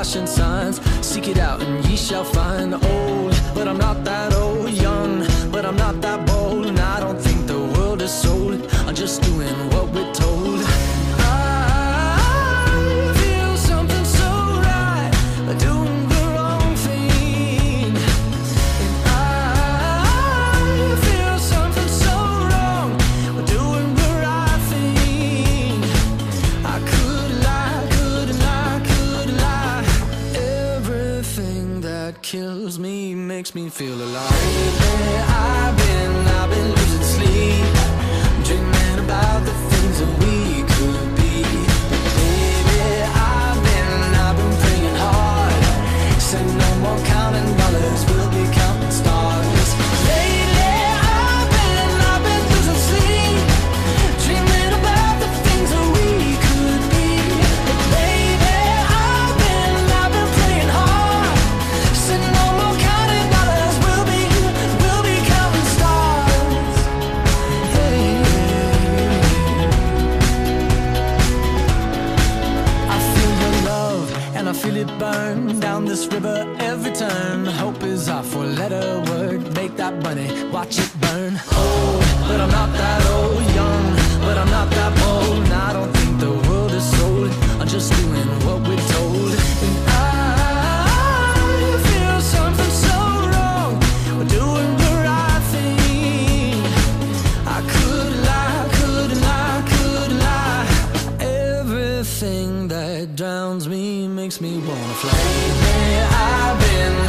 flashing signs. Seek it out and ye shall find. Old, but I'm not that old. Young, but I'm not that bold. And I don't think the world is sold. I'm just doing what we're told. I feel something so right, doing the wrong thing. And I feel something so wrong, doing the right thing. I could lie, couldn't lie, could lie. Everything that kills me makes me feel alive. Lately I've been losing sleep, dreaming about the things that we could be. Baby, I've been praying hard. Said no more counting dollars, we'll be counting stars. Lately I've been losing sleep, dreaming about the things that we could be. But baby, I've been praying hard. Said no more counting dollars, we'll be counting stars. Hey. I feel your love and I feel it burn down this river every turn. Hope is our four-letter word. Make that money, watch it burn. Old, but I'm not that old. Young, but I'm not that bold. And I don't think the world is sold. I'm just doing what we're told. And I feel something so wrong, we're doing the right thing. I could lie, couldn't lie, could lie. Everything that drowns me makes me wanna fly. Lately I've been